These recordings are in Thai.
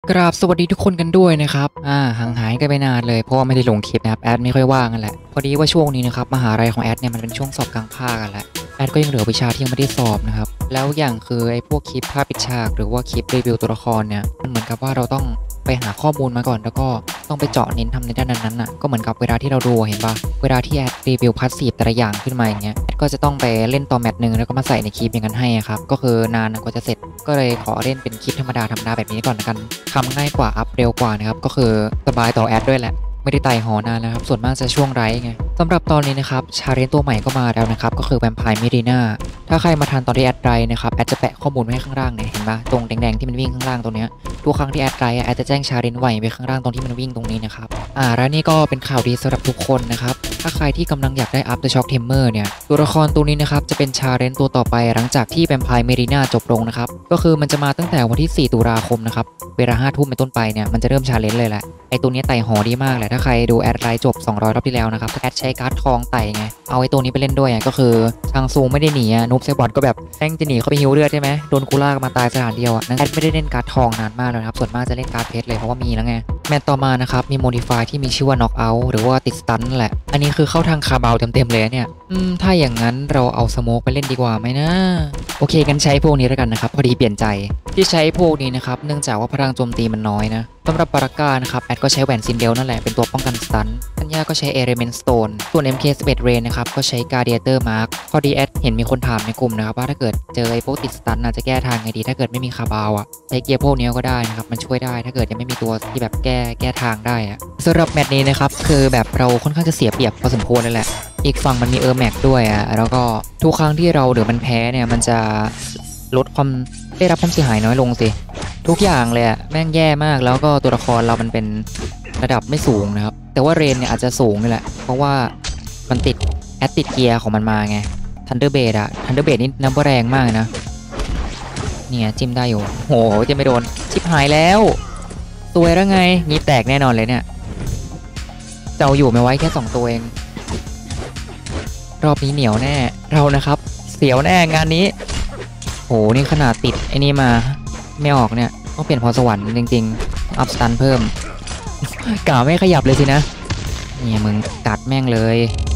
กราบสวัสดีทุกคนกันด้วยนะครับห่างหายกันไปนานเลยเพราะว่าไม่ได้ลงคลิปนะครับแอดไม่ค่อยว่างกันแหละพอดีว่าช่วงนี้นะครับมหาลัยของแอดเนี่ยมันเป็นช่วงสอบกลางภาคกันแหละแอดก็ยังเหลือวิชาที่ยังไม่ได้สอบนะครับแล้วอย่างคือไอ้พวกคลิปภาพปิดฉากหรือว่าคลิปรีวิวตัวละครเนี่ยมันเหมือนกับว่าเราต้องไปหาข้อมูลมาก่อนแล้วก็ต้องไปเจาะเน้นทำในด้านนั้นๆน่ะก็เหมือนกับเวลาที่เราดูเห็นปะเวลาที่แอดรีวิวพาสซีฟแต่ละอย่างขึ้นมาอย่างเงี้ยแอดก็จะต้องไปเล่นต่อแมตช์นึงแล้วก็มาใส่ในคลิปอย่างนั้นให้ครับก็คือนานกว่าจะเสร็จก็เลยขอเล่นเป็นคลิปธรรมดาแบบนี้ก่อนละกันทำง่ายกว่าอัพเร็วกว่านะครับก็คือสบายต่อแอดด้วยแหละไม่ได้ไต่หอนานแล้วครับส่วนมากจะช่วงไร้ไงสำหรับตอนนี้นะครับชาเลนจ์ตัวใหม่ก็มาแล้วนะครับก็คือแวมไพร์มิรีนาถ้าใครมาทันตอนที่แอดไรนะครับแอดจะแปะข้อมูลไว้ให้ข้างล่างเนี่ยเห็นปะตรงแดงๆที่มันวิ่งข้างล่างตรงเนี้ยทุกครั้งที่แอดไรแอดจะแจ้งชาเลนจ์ไว้ไว้ข้างล่างตรงที่มันวิ่งตรงนี้นะครับแล้วนี่ก็เป็นข่าวดีสำหรับทุกคนนะครับถ้าใครที่กำลังอยากได้อัพเดอะช็อคเทมเมอร์เนี่ยตัวละครตัวนี้นะครับจะเป็นชาเลนจ์ตัวต่อไปหลังจากที่แวมไพร์มิรีนาจบลงนะครับก็คือมันจะมาตั้งแต่วันที่4 ตุลาคมนะครับเวลา 5 ทุ่มเป็นต้นไปเนี่ยมันจะเริ่มชาเลนจ์เลยแหละไอตัวนี้ไต่หอดีมากแหละถ้าใครดูแอดไลน์จบ200รอบที่แล้วนะครับแอดใช้การ์ดทองไต่ไงเอาไอตัวนี้ไปเล่นด้วยก็คือทางซูไม่ได้หนีนูบเซบอทก็แบบแม่งจะหนีเข้าไปฮิวเลือดใช่ไหมโดนกูล่ามาตายสถานเดียวนั่นแอดไม่ได้เล่นการ์ดทองนานมากเลยครับส่วนมากจะเล่นการ์ดเพชรเลยเพราะว่ามีแล้วไงแมตต์ต่อมานะครับมีโมดิฟายที่มีชื่อว่าน็อกเอาท์หรือว่าติดสตันแหละอันนี้คือเข้าทางคาบาวเต็มเลยเนี่ยถ้าอย่างนั้นเราเอาสโมกไปเล่นดีกว่าไหมนะโอเคกันใช้พวกนี้แล้วกันนะครับพอดีเปลี่ยนใจที่ใช้พวกนี้นะครับเนื่องจากว่าพลังโจมตีมันน้อยนะสำหรับบาราก้านะครับแอดก็ใช้แหวนซินเดลนั่นแหละเป็นตัวป้องกันสตันทัญญาก็ใช้เอเรเมนต์สโตนส่วน MK11 เรนนะครับก็ใช้การ์เดียเตอร์มาร์คพอดีแอดเห็นมีคนถามในกลุ่มนะครับว่าถ้าเกิดเจอไอ้พวกติดสตันจะแก้ทางไงดีถ้าเกิดไม่มีคาบาวใช้เกียร์พวกนี้ก็ได้นะครับมันช่วยได้ถ้าเกิดยังไม่มีตัวที่แบบแก้ทางได้สำหรับแมตช์นี้นะครับคือแบบเราค่อนข้างจะเสียเปรียบพอสมควรเลยแหละอีกฝั่งมันมีแม็กด้วยแล้วก็ทุกครั้งที่เราหรือมันแพ้เนี่ยมันจะลดความได้รับความเสียหายน้อยลงสิทุกอย่างเลยแม่งแย่มากแล้วก็ตัวละครเรามันเป็นระดับไม่สูงนะครับแต่ว่าเรนเนี่ยอาจจะสูงนี่แหละเพราะว่ามันติดติดเกียร์ของมันมาไงทันเดอร์เบดทันเดอร์เบดนี่นับว่าแรงมากนะเนี่ยจิ้มได้อยู่โหจะไม่โดนชิบหายแล้วตัวแล้วไงมีแตกแน่นอนเลยเนี่ยเจ้าอยู่ไม่ไว้แค่2ตัวเองรอบนี้เหนียวแน่เรานะครับเสียวแน่งานนี้โหนี่ขนาดติดไอ้นี่มาไม่ออกเนี่ยต้องเปลี่ยนพรสวรรค์จริงๆอัพสตันเพิ่มกล่าวไม่ขยับเลยสินะเนี่ยมึงกัดแม่งเลย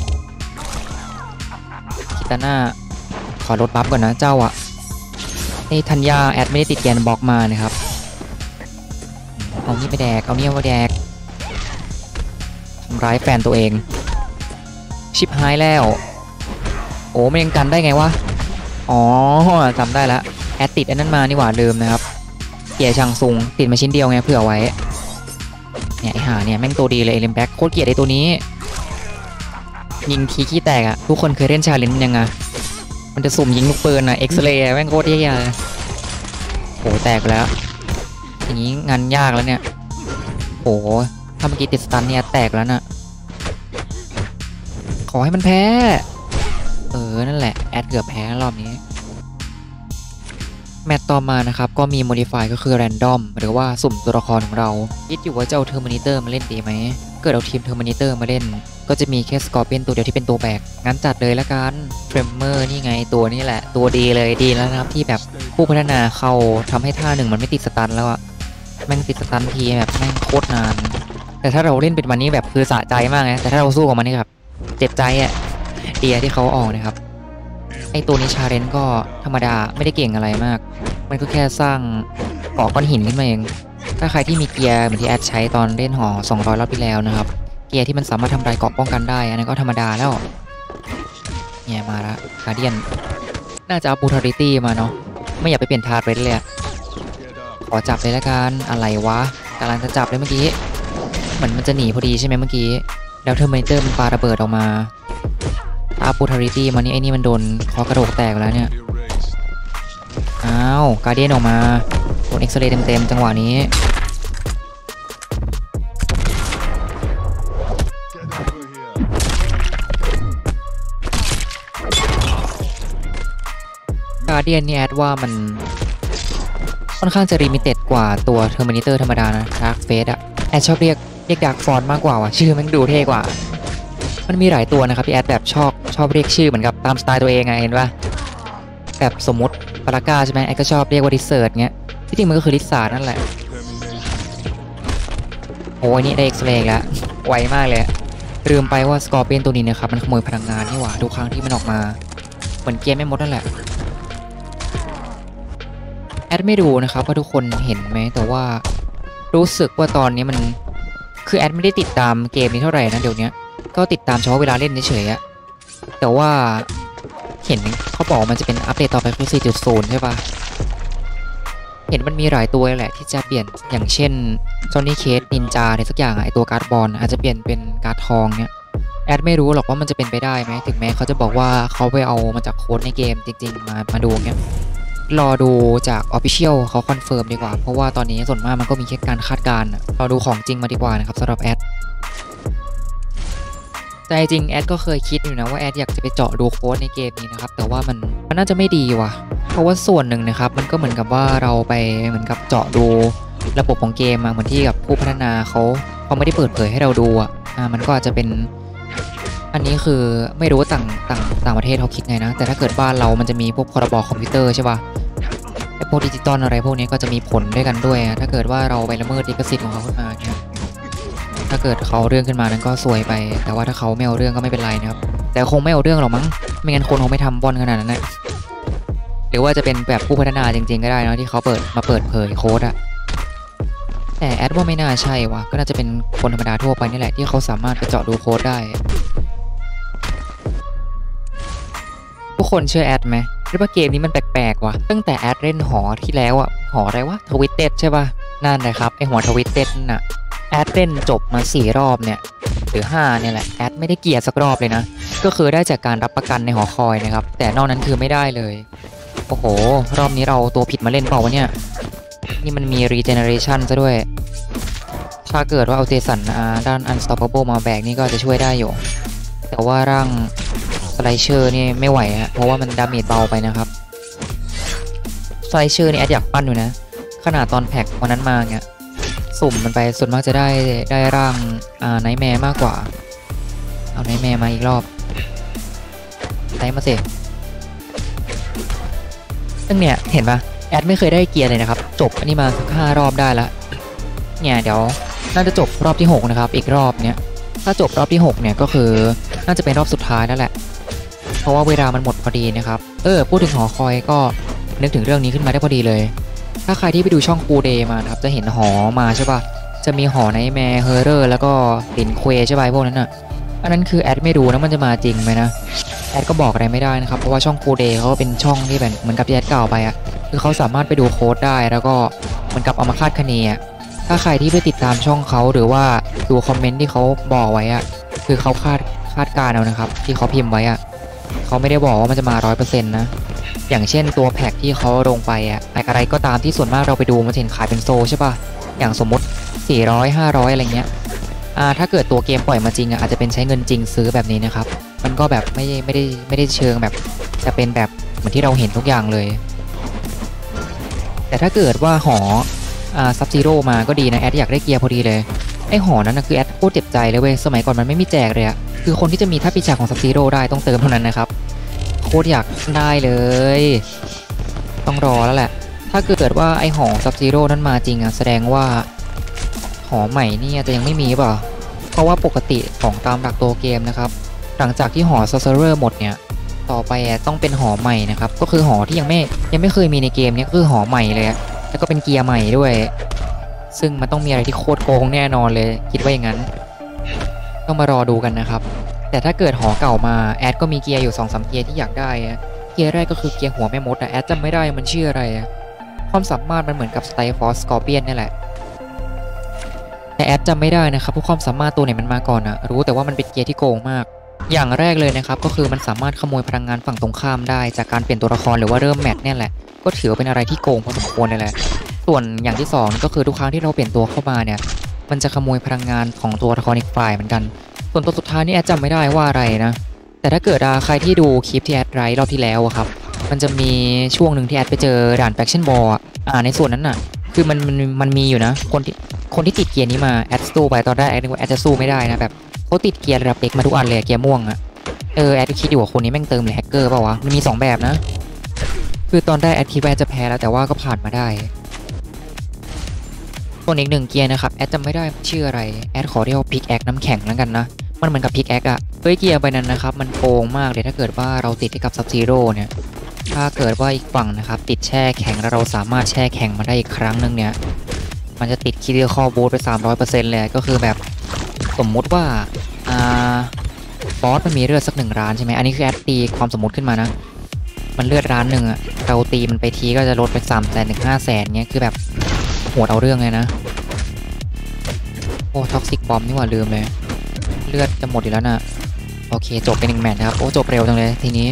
คิตาน่าขอลดบัฟก่อนนะเจ้าไอ้ธัญญาแอดไม่ได้ติดแกนบล็อกมานะครับเอานี่ไปแดกเอาเนี่ยมาแดกทำร้ายแฟนตัวเองชิบหายแล้วโอ้มันยังกันได้ไงวะอ๋อจำได้แล้วแอดติดอันนั้นมานี่หว่าลืมนะครับเกียร์ชังซุงติดมาชิ้นเดียวไงเผื่อไว้เนี่ยไอ้ห่าเนี่ยแม่งตัวดีเลยเอเลมแบ็คโคตรเกลียดไอ้ตัวนี้ยิงขี้แตกทุกคนเคยเล่นชาเลนจ์ยังไงมันจะสุ่มยิงลูกปืนเอ็กซเรย์แม่งโคตรแย่เลยโหแตกแล้วอย่างนี้งานยากแล้วเนี่ยโหถ้าเมื่อกี้ติดสตันเนี่ยแตกแล้วนะขอให้มันแพ้นั่นแหละแอดเกือบแพ้รอบนี้แมตต์ต่อมานะครับก็มี modify ก็คือ random หรือว่าสุ่มตัวละครของเราคิดอยู่ว่าจะเอา Terminator มาเล่นดีไหมเกิดเอาทีม Terminator มาเล่นก็จะมีแค่ Scorpion ตัวเดียวที่เป็นตัวแบกงั้นจัดเลยละกัน Tremor นี่ไงตัวนี้แหละตัวดีเลยดีแล้วนะครับที่แบบผู้พัฒนาเขาทำให้ท่าหนึ่งมันไม่ติดสตันแล้วแม่งติดสตันทีแบบแม่งโคตรนานแต่ถ้าเราเล่นเป็นวันนี้แบบคือสะใจมากนะแต่ถ้าเราสู้กับมันนี่ครับเจ็บใจเดียที่เขาออกนะครับไอตัวนี้ชาเลนจ์ก็ธรรมดาไม่ได้เก่งอะไรมากมันก็แค่สร้างเกาะก้อนหินขึ้นมาเองถ้าใครที่มีเกียร์เหมือนที่แอดใช้ตอนเล่นหอ200รอบที่แล้วนะครับเกียร์ที่มันสามารถทำลายเกาะป้องกันได้อันนั้นก็ธรรมดาแล้วเนี่ยมาละกาเดียนน่าจะเอาบูทาริตี้มาเนาะไม่อยากไปเปลี่ยนทาร์เรนเลยขอจับเลยละกันอะไรวะกำลังจะจับเลยเมื่อกี้เหมือนมันจะหนีพอดีใช่ไหมเมื่อกี้แล้วเทอร์มินเตอร์มันปาระเบิดออกมาอาบูทาริตี้มานี่ไอ้นี่มันโดนคอกระโดดแตกแล้วเนี่ยอ้าวการเดียนออกมาโดนเอ็กซเรย์เต็มจังหวะนี้การเดียนนี่แอดว่ามันค่อนข้างจะลิมิเต็ดกว่าตัวเทอร์มินเตอร์ธรรมดานะดาร์คเฟสแอดชอบเรียกดาร์คฟอนมากกว่าชื่อมันดูเท่กว่ามันมีหลายตัวนะครับที่แอดแบบชอบเรียกชื่อเหมือนกับตามสไตล์ตัวเองเห็นปะแบบสมมติปาราก้าใช่ไหมแอดก็ชอบเรียกว่าดิเซิร์ตเงี้ยที่จริงมันก็คือดิสซาร์นั่นแหละอ้ยนี่ได้เอ็กซ์เรย์แล้วไวมากเลยลืมไปว่าสกอร์เปียนตัวนี้นะครับมันขโมยพลังงานนี่หว่าทุกครั้งที่มันออกมาเหมือนเกมไม่หมดนั่นแหละแอดไม่ดูนะครับว่าทุกคนเห็นไหมแต่ว่ารู้สึกว่าตอนนี้มันคือแอดไม่ได้ติดตามเกมนี้เท่าไหร่นะเดี๋ยวนี้ก็ติดตามเฉพาะเวลาเล่นเฉยๆอะแต่ว่าเห็นเขาบอกมันจะเป็นอัปเดตต่อไปคือ 4.0 ใช่ปะเห็นมันมีหลายตัวแหละที่จะเปลี่ยนอย่างเช่นจอห์นนี่เคสนินจาอะไรสักอย่างไอตัวการ์ดบอลอาจจะเปลี่ยนเป็นการ์ดทองเนี่ยแอดไม่รู้หรอกว่ามันจะเป็นไปได้ไหมถึงแม้เขาจะบอกว่าเขาไปเอามาจากโค้ดในเกมจริงๆมาดูเนี่ยรอดูจาก Official เขาคอนเฟิร์มดีกว่าเพราะว่าตอนนี้ส่วนมากมันก็มีแค่การคาดการณ์รอดูของจริงมาดีกว่านะครับสำหรับแอดแต่จริงแอดก็เคยคิดอยู่นะว่าแอดอยากจะไปเจาะดูโค้ดในเกมนี้นะครับแต่ว่ามันน่าจะไม่ดีว่ะเพราะว่าส่วนหนึ่งนะครับมันก็เหมือนกับว่าเราไปเหมือนกับเจาะดูระบบของเกมมาเหมือนที่กับผู้พัฒนาเขาไม่ได้เปิดเผยให้เราดูมันก็อาจจะเป็นอันนี้คือไม่รู้ว่าต่างประเทศเขาคิดไงนะแต่ถ้าเกิดบ้านเรามันจะมีพวกพรบคอมพิวเตอร์ใช่ป่ะไอ้พวกดิจิตอลอะไรพวกนี้ก็จะมีผลด้วยกันด้วยถ้าเกิดว่าเราไปละเมิดลิขสิทธิ์ของเขาขึ้นมาเนี่ยถ้าเกิดเขาเรื่องขึ้นมานั้นก็ซวยไปแต่ว่าถ้าเขาไม่เอาเรื่องก็ไม่เป็นไรนะครับแต่คงไม่เอาเรื่องหรอกมั้งไม่งั้นคนคงไม่ทำบอลขนาดนั้นนะหรือว่าจะเป็นแบบผู้พัฒนาจริงๆก็ได้นะที่เขาเปิดเผยโค้ดอะแต่แอดว่าไม่น่าใช่วะก็น่าจะเป็นคนธรรมดาทั่วไปนี่แหละที่เขาสามารถไปเจาะดูโค้ดได้ทุกคนเชื่อแอดไหมหรือว่าเกมนี้มันแปลกๆวะตั้งแต่แอดเล่นหอที่แล้วอะหออะไรวะทวิตเต็ดใช่ป่ะนั่นแหละครับไอหัวทวิตเต็ดน่ะแอดเล่นจบมา4 รอบเนี่ยหรือ5เนี่ยแหละแอดไม่ได้เกียร์สักรอบเลยนะก็คือได้จากการรับประกันในหอคอยนะครับแต่นอกนั้นคือไม่ได้เลยโอ้โหรอบนี้เราตัวผิดมาเล่นเปล่าวะเนี่ยนี่มันมี regeneration ซะด้วยถ้าเกิดว่าเอาเจสันด้าน unstoppable มาแบกนี่ก็จะช่วยได้อยู่แต่ว่าร่างสไลเชอร์นี่ไม่ไหวฮะเพราะว่ามันดาเมจเบาไปนะครับสไลเชอร์นี่แอดอยากปั้นอยู่นะขนาดตอนแพ็กวันนั้นมาเนี่ยสุ่มมันไปส่วนมากจะได้ร่างไนท์แมร์มากกว่าเอาไนท์แมร์มาอีกรอบไนท์มาสิซึ่งเนี่ยเห็นปะแอดไม่เคยได้เกียร์เลยนะครับจบอันนี้มาสัก5 รอบได้แล้วเนี่ยเดี๋ยวน่าจะจบรอบที่6นะครับอีกรอบเนี่ยถ้าจบรอบที่6เนี่ยก็คือน่าจะเป็นรอบสุดท้ายแล้วแหละเพราะว่าเวลามันหมดพอดีนะครับพูดถึงหอคอยก็นึกถึงเรื่องนี้ขึ้นมาได้พอดีเลยถ้าใครที่ไปดูช่องฟูเดย์มานะครับจะเห็นหอมาใช่ปะจะมีหอไนท์แมร์เฮอร์เรอร์แล้วก็ลินเควใช่ปะพวกนั้นอ่ะอันนั้นคือแอดไม่ดูนะมันจะมาจริงไหมนะแอดก็บอกอะไรไม่ได้นะครับเพราะว่าช่องฟูเดย์เขาเป็นช่องที่แบบเหมือนกับที่แอดกล่าวไปอ่ะคือเขาสามารถไปดูโค้ดได้แล้วก็เหมือนกับเอามาคาดคะเนอ่ะถ้าใครที่ไปติดตามช่องเขาหรือว่าดูคอมเมนต์ที่เขาบอกไว้อ่ะคือเขาคาดการณ์เอานะครับที่เขาพิมพ์ไว้อ่ะเขาไม่ได้บอกว่ามันจะมา 100% นะอย่างเช่นตัวแพ็กที่เขาลงไปอะไรก็ตามที่ส่วนมากเราไปดูมันเห็นขายเป็นโซใช่ป่ะอย่างสมมติ400 500อะไรเงี้ยถ้าเกิดตัวเกมปล่อยมาจริงอาจจะเป็นใช้เงินจริงซื้อแบบนี้นะครับมันก็แบบไม่ได้เชิงแบบจะเป็นแบบเหมือนที่เราเห็นทุกอย่างเลยแต่ถ้าเกิดว่าหอซับซีโร่มาก็ดีนะแอดอยากได้เกียร์พอดีเลยไอหอนั้นนะคือแอดโคตรเจ็บใจเลยเว้ยสมัยก่อนมันไม่มีแจกเลยคือคนที่จะมีทัพพิชาของซับซีโร่ได้ต้องเติมเท่านั้นนะครับโคตรอยากได้เลยต้องรอแล้วแหละถ้าเกิดว่าไอหอซับซีโร่นั้นมาจริงแสดงว่าหอใหม่นี่จะยังไม่มีเปล่าเพราะว่าปกติของตามหลักตัวเกมนะครับหลังจากที่หอซัสเซอร์หมดเนี่ยต่อไปต้องเป็นหอใหม่นะครับก็คือหอที่ยังไม่เคยมีในเกมนี้ก็คือหอใหม่เลยแล้วก็เป็นเกียร์ใหม่ด้วยซึ่งมันต้องมีอะไรที่โคตรโกงแน่นอนเลยคิดว่าอย่างนั้นต้องมารอดูกันนะครับแต่ถ้าเกิดหอเก่ามาแอดก็มีเกียร์อยู่ 2-3 เกียร์ที่อยากได้เกียร์แรกก็คือเกียร์หัวแม่มดแอดจำไม่ได้มันชื่ออะไรความสามารถมันเหมือนกับสไตล์ฟอร์สสกอร์เปียนนี่แหละแต่แอดจำไม่ได้นะครับเพราะความสามารถตัวไหนมันมาก่อนรู้แต่ว่ามันเป็นเกียร์ที่โกงมากอย่างแรกเลยนะครับก็คือมันสามารถขโมยพลังงานฝั่งตรงข้ามได้จากการเปลี่ยนตัวละครหรือว่าเริ่มแมตช์เนี่ยแหละก็ถือเป็นอะไรที่โกงพอสมควรเลยแหละส่วนอย่างที่2ก็คือทุกครั้งที่เราเปลี่ยนตัวเข้ามาเนี่ยมันจะขโมยพลังงานของตัวละครอีกฝ่ายเหมือนกันส่วนตัวสุดท้ายนี่แอดจำไม่ได้ว่าอะไรนะแต่ถ้าเกิดใครที่ดูคลิปที่แอดไลฟ์รอบที่แล้วครับมันจะมีช่วงหนึ่งที่แอดไปเจอด่านแฟคชั่นบอลในส่วนนั้นคือมันมีอยู่นะคนที่ติดเกียร์นี้มาแอดสู้ไปตอนแรกแอดนึกว่าแอดจะสู้ไม่ได้นะแบบเขาติดเกียร์ระดับเอกมาทุกอันเลยเกียร์ม่วงแอดคิดอยู่ว่าคนนี้แม่งเติมหรือแฮกเกอร์เปล่าวะมันมี2แบบนะคือตอนแรกแอดคิดว่าจะแพ้แล้วแต่ว่าก็ผ่านมาได้ส่วนอีก1เกียร์นะครับแอดจำไม่ได้ชื่ออะไรแอดขอเรียกว่าพิกแอคน้ำแข็งแล้วกันนะมันเหมือนกับพิกแอคอะเกียร์ใบนั้นนะครับมันโกงมากเลยถ้าเกิดว่าเราติดกับซับซีโร่เนี่ยถ้าเกิดว่าอีกฝั่งนะครับติดแช่แข็งแล้วเราสามารถแช่แข็งมาได้อีกครั้งนึงเนี่ยมันจะติดคิดข้อบูทไป 300% เลยก็คือแบบสมมุติว่าบอสมันมีเลือดสัก1 ล้านใช่ไหมอันนี้คือแอดตีความสมมติขึ้นมานะมันเลือดล้านหนึ่งอะเราตีมันไปทีก็จะลดไป300,000 ถึง 500,000เงี้ยคือแบบโหดเอาเรื่องเลยนะโอ้ท็อกซิกบอมนี่หว่าลืมเลยเลือดจะหมดอยู่แล้วนะโอเคจบไป1 แมตช์นะครับโอ้จบเร็วจังเลยทีนี้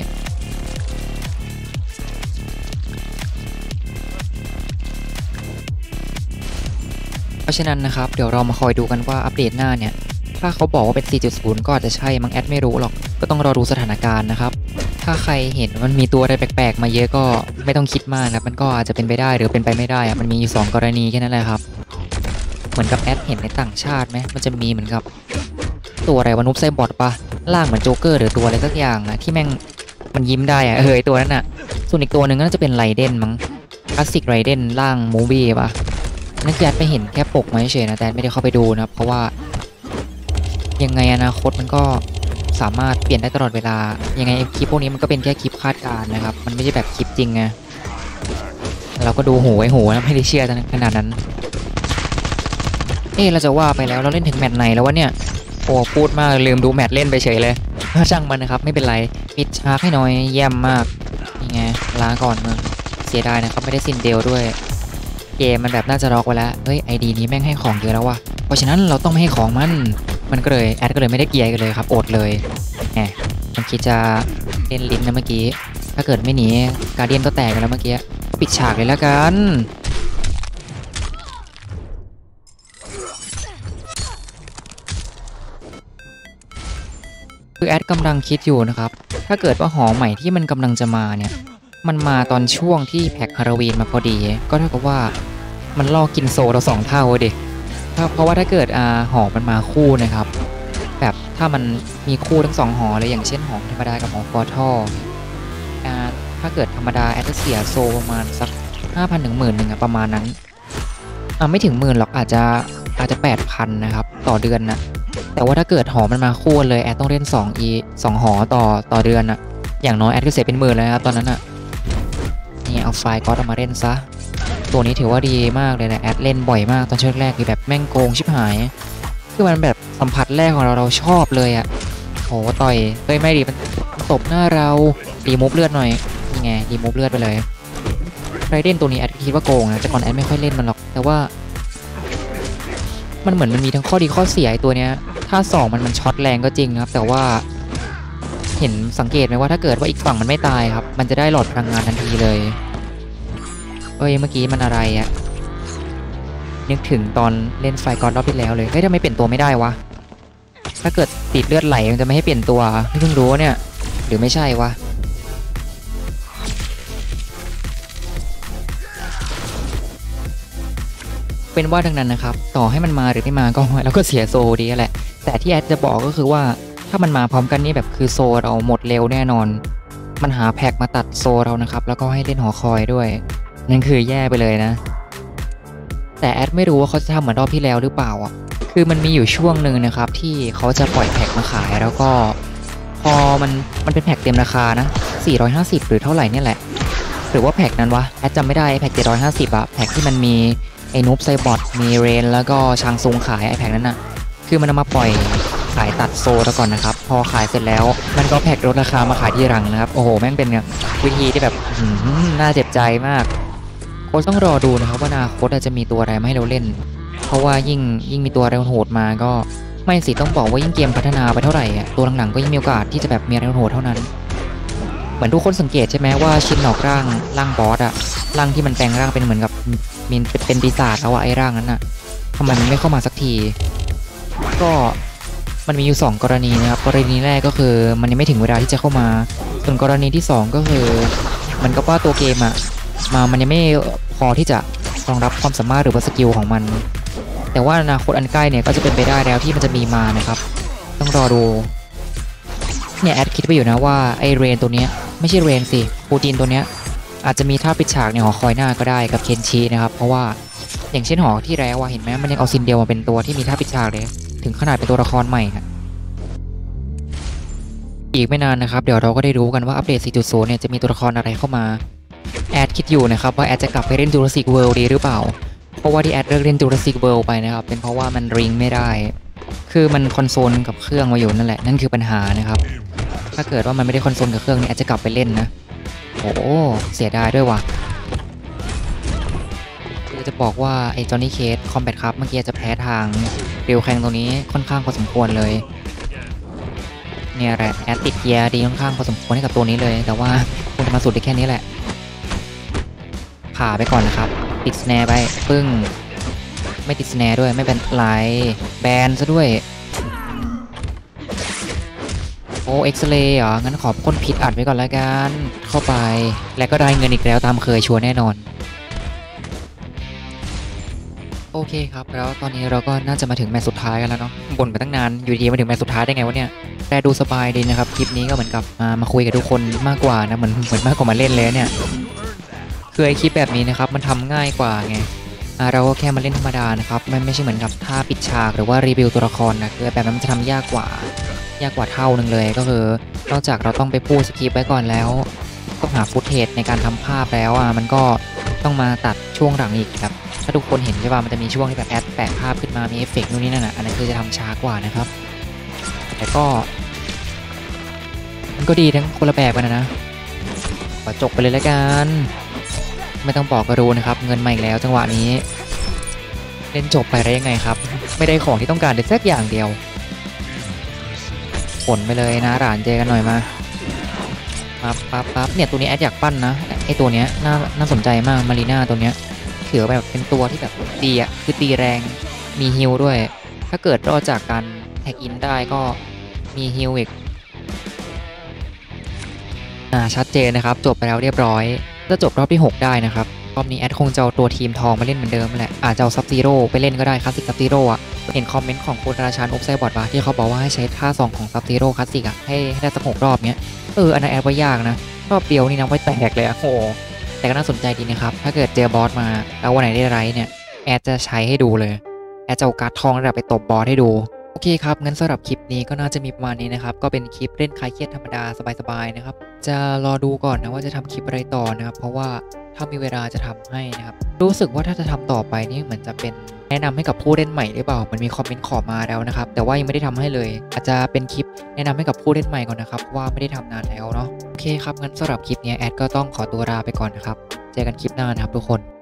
เพราะฉะนั้นนะครับเดี๋ยวเรามาคอยดูกันว่าอัปเดตหน้าเนี่ยถ้าเขาบอกว่าเป็น 4.0 ก็อาจจะใช่มั้งแอดไม่รู้หรอกก็ต้องรอดูสถานการณ์นะครับถ้าใครเห็นมันมีตัวอะไรแปลกๆมาเยอะก็ไม่ต้องคิดมากนะมันก็อาจจะเป็นไปได้หรือเป็นไปไม่ได้อะมันมีอยู่2 กรณีแค่นั้นแหละครับเหมือนกับแอดเห็นในต่างชาติไหมมันจะมีเหมือนกับตัวอะไรวะนุ๊บไซบอทปะล่างเหมือนโจ๊กเกอร์หรือตัวอะไรสักอย่างนะที่แม่งมันยิ้มได้อะตัวนั้นอะส่วนอีกตัวหนึ่งก็น่าจะเป็นไรเดนมั้งคลาสสิกไรเดนล่างมูบี้ปะนั่นคือแอดไปเห็นแค่ปกมาเฉยๆนะแต่ไม่ได้เข้าไปดูนะเพราะว่ายังไงอนาคตมันก็สามารถเปลี่ยนได้ตลอดเวลายังไงคลิปพวกนี้มันก็เป็นแค่คลิปคาดการณ์นะครับมันไม่ใช่แบบคลิปจริงไงเราก็ดูโหไว้โหนะไม่ได้เชื่อขนาดนั้นเราจะว่าไปแล้วเราเล่นถึงแมตช์ไหนแล้ววะเนี่ยโอ้พูดมากลืมดูแมตช์เล่นไปเฉยเลยช่างมันนะครับไม่เป็นไรปิดชาร์กให้น้อยเยี่ยมมากนี่ไงลาก่อนมึงเสียดายนะครับไม่ได้ซินเดลด้วยเกมมันแบบน่าจะล็อกไว้แล้วไอดีนี้แม่งให้ของเยอะแล้ววะเพราะฉะนั้นเราต้องไม่ให้ของมันก็เลยแอดก็เลยไม่ได้เกียร์กันเลยครับอดเลยมันคิดจะเล่นลิ้นนะเมื่อกี้ถ้าเกิดไม่หนีการเดียนก็แตกกันแล้วเมื่อกี้ปิดฉากเลยแล้วกันคือแอดกำลังคิดอยู่นะครับถ้าเกิดว่าหอใหม่ที่มันกำลังจะมาเนี่ยมันมาตอนช่วงที่แพ็คฮาโลวีนมาพอดีก็เท่ากับว่ามันล่อกินโซเรา2 เท่าดิเพราะว่าถ้าเกิดหอมันมาคู่นะครับแบบถ้ามันมีคู่ทั้ง2 หอเลยอย่างเช่นหอธรรมดากับหอฟอร์ทัลถ้าเกิดธรรมดาแอดจะเสียโซประมาณสัก 5,000 ถึง 10,000อะประมาณนั้นไม่ถึง10,000หรอกอาจจะ 8,000 นะครับต่อเดือนนะแต่ว่าถ้าเกิดหอมันมาคู่เลยแอดต้องเล่น2 หอต่อเดือนอะอย่างน้อยแอดก็เสียเป็น10,000แล้วครับตอนนั้นอะนี่เอาไฟล์ก็อดมาเล่นซะตัวนี้ถือว่าดีมากเลยนะแอดเล่นบ่อยมากตอนช่วงแรกคือแบบแม่งโกงชิบหายคือมันแบบสัมผัสแรกของเราชอบเลยอะโหต่อยไม่ดีมันตบหน้าเรารีมูฟเลือดหน่อยนี่ไงรีมูฟเลือดไปเลยไรเดนตัวนี้แอดคิดว่าโกงนะแต่ก่อนแอดไม่ค่อยเล่นมันหรอกแต่ว่ามันเหมือนมันมีทั้งข้อดีข้อเสียไอ้ตัวเนี้ยถ้า2มันช็อตแรงก็จริงครับแต่ว่าเห็นสังเกตไหมว่าถ้าเกิดว่าอีกฝั่งมันไม่ตายครับมันจะได้หลอดพลังงานทันทีเลยเมื่อกี้มันอะไรอะนึกถึงตอนเล่นไฟกอดรอบที่แล้วเลยทำไมเปลี่ยนตัวไม่ได้วะถ้าเกิดติดเลือดไหลมันจะไม่ให้เปลี่ยนตัวเพิ่งรู้เนี่ยหรือไม่ใช่วะเป็นว่าดังนั้นนะครับต่อให้มันมาหรือไม่มาก็แล้วก็เสียโซดีแหละแต่ที่แอดจะบอกก็คือว่าถ้ามันมาพร้อมกันนี่แบบคือโซเราหมดเร็วแน่นอนมันหาแพ็กมาตัดโซเรานะครับแล้วก็ให้เล่นหอคอยด้วยนั่นคือแย่ไปเลยนะแต่แอดไม่รู้ว่าเขาจะทำเหมือนรอบที่แล้วหรือเปล่าคือมันมีอยู่ช่วงหนึ่งนะครับที่เขาจะปล่อยแพ็กมาขายแล้วก็พอมันเป็นแพ็กเต็มราคานะ450หรือเท่าไหร่เนี่ยแหละหรือว่าแพ็กนั้นวะแอดจำไม่ได้แพ็ก750อะแพ็กที่มันมีไอ้นูบไซบอทมีเรนแล้วก็ชางซุงขายไอ้แพ็กนั้นน่ะคือมันเอามาปล่อยขายตัดโซแล้วก่อนนะครับพอขายเสร็จแล้วมันก็แพ็กลดราคามาขายที่หลังนะครับโอ้โหแม่งเป็นวิธีที่แบบน่าเจ็บใจมากโค้ชต้องรอดูนะครับว่าอนาคตจะมีตัวอะไรมาให้เราเล่นเพราะว่ายิ่งมีตัวอะไรโหดมาก็ไม่สิต้องบอกว่ายิ่งเกมพัฒนาไปเท่าไหร่ตัวหลังๆก็ยิ่งมีโอกาสที่จะแบบมีอะไรโหดเท่านั้นเหมือนทุกคนสังเกตใช่ไหมว่าชิ้นหนอกร่างบอสร่างที่มันแปลงร่างเป็นเหมือนกับมีเป็นปีศาจแล้วไอ้ร่างนั้นทำไมมันไม่เข้ามาสักทีก็มันมีอยู่2 กรณีนะครับกรณีแรกก็คือมันยังไม่ถึงเวลาที่จะเข้ามาส่วนกรณีที่2ก็คือมันก็ว่าตัวเกมมันยังไม่พอที่จะรองรับความสามารถหรือว่าสกิลของมันแต่ว่าอนาคตอันใกล้เนี่ยก็จะเป็นไปได้แล้วที่มันจะมีมานะครับต้องรอดูเนี่ยแอดคิดไปอยู่นะว่าไอเรนตัวเนี้ยไม่ใช่เรนสิปูตินตัวเนี้ยอาจจะมีท่าปิดฉากในหอคอยหน้าก็ได้กับเคนชินะครับเพราะว่าอย่างเช่นหอที่แล้วเห็นไหมมันยังเอาซินเดียวมาเป็นตัวที่มีท่าปิดฉากเลยถึงขนาดเป็นตัวละครใหม่ฮะอีกไม่นานนะครับเดี๋ยวเราก็ได้รู้กันว่าอัปเดต 4.0 เนี่ยจะมีตัวละครอะไรเข้ามาแอดคิดอยู่นะครับว่าแอดจะกลับไปเล่น Jurassic World ดีหรือเปล่าเพราะว่าที่แอดเลิกเล่น Jurassic World ไปนะครับเป็นเพราะว่ามันริงไม่ได้คือมันคอนโซลกับเครื่องมาอยู่นั่นแหละนั่นคือปัญหานะครับถ้าเกิดว่ามันไม่ได้คอนโซลกับเครื่องนี่แอดจะกลับไปเล่นนะโอ้เสียดายด้วยว่ะคือจะบอกว่าไอ้จอห์นนี่เคสคอมแบทครับเมื่อกี้จะแพ้ทางเรียวแข่งตรงนี้ค่อนข้างพอสมควรเลยเนี่ยแหละแอดติดเกียร์ดีค่อนข้างพอสมควรให้กับตัวนี้เลยแต่ว่าคงจะมาสุดได้แค่นี้แหละผ่าไปก่อนนะครับติดสแนร์ไปปึ้งไม่ติดสแนร์ด้วยไม่เป็นไรแบนซะด้วยโอ้เอ็กซเรย์เหรองั้นขอพ่นพิษอัดไว้ก่อนแล้วกันเข้าไปแล้วก็ได้เงินอีกแล้วตามเคยชัวร์แน่นอนโอเคครับแล้วตอนนี้เราก็น่าจะมาถึงแมตช์สุดท้ายกันแล้วเนาะบ่นไปตั้งนานอยู่ดีมาถึงแมตช์สุดท้ายได้ไงวะเนี่ยแต่ดูสบายดีนะครับคลิปนี้ก็เหมือนกับมาคุยกับทุกคนมากกว่านะเหมือนมากกว่ามาเล่นเลยเนี่ยคือไอคลิปแบบนี้นะครับมันทำง่ายกว่าไงเราก็แค่มาเล่นธรรมดานะครับไม่ใช่เหมือนกับท่าปิดฉากหรือว่ารีวิวตัวละครนะคือแบบนั้นมันจะทำยากกว่าเท่านึงเลยก็คือนอกจากเราต้องไปพูดสคริปต์ไว้ก่อนแล้วต้องหาฟุตเทจในการทำภาพแล้วมันก็ต้องมาตัดช่วงหลังอีกครับถ้าทุกคนเห็นใช่ป่ะมันจะมีช่วงที่แบบแอดแปะภาพขึ้นมามีเอฟเฟกต์นู่นนี่นั่นอันนั้นคือจะทำช้ากว่านะครับแต่ก็มันก็ดีทั้งคนละแบบกันนะขอจบไปเลยแล้วกันไม่ต้องบอกก็รู้นะครับเงินมาอีกแล้วจังหวะนี้เล่นจบไปได้ยังไงครับไม่ได้ของที่ต้องการเลยสักอย่างเดียวผลไปเลยนะหลานเจอกันหน่อยมาปั๊บเนี่ยตัวนี้แอดอยากปั้นนะไอตัวเนี้ยน่าสนใจมากมารีน่าตัวเนี้ยถือแบบเป็นตัวที่แบบดีคือตีแรงมีฮิลด้วยถ้าเกิดรอดจากการแท็กอินได้ก็มีฮิลอีกชัดเจนนะครับจบไปแล้วเรียบร้อยจะจบรอบที่6ได้นะครับรอบนี้แอดคงจะเอาตัวทีมทองมาเล่นเหมือนเดิมแหละอาจจะเอาซับซีโร่ไปเล่นก็ได้คลาสสิกซับซีโร่เห็นคอมเมนต์ของคุณราชันโอฟไซบอร์ดว่าที่เขาบอกว่าให้ใช้ท่า2ของซับซีโร่คลาสสิกให้ได้สัก6รอบเนี้ยอันนั้นแอดว่ายากนะรอบเดียวนี่นะไว้แตกเลยโหแต่ก็น่าสนใจดีนะครับถ้าเกิดเจอบอสมาแล้ววันไหนได้ไรเนี่ยแอดจะใช้ให้ดูเลยแอดจะเอาการ์ดทองระดับไปตบบอสให้ดูโอเคครับงั้นสำหรับคลิปนี้ก็น่าจะมีประมาณนี้นะครับก็เป็นคลิปเล่นคลายเครียดธรรมดาสบายๆนะครับจะรอดูก่อนนะว่าจะทำคลิปอะไรต่อนะครับเพราะว่าถ้ามีเวลาจะทำให้นะครับรู้สึกว่าถ้าจะทำต่อไปนี่เหมือนจะเป็นแนะนำให้กับผู้เล่นใหม่หรือเปล่ามันมีคอมเมนต์ขอมาแล้วนะครับแต่ว่ายังไม่ได้ทำให้เลยอาจจะเป็นคลิปแนะนำให้กับผู้เล่นใหม่ก่อนนะครับว่าไม่ได้ทำนานแล้วเนาะโอเคครับงั้นสำหรับคลิปนี้แอดก็ต้องขอตัวลาไปก่อนนะครับเจอกันคลิปหน้านะครับทุกคน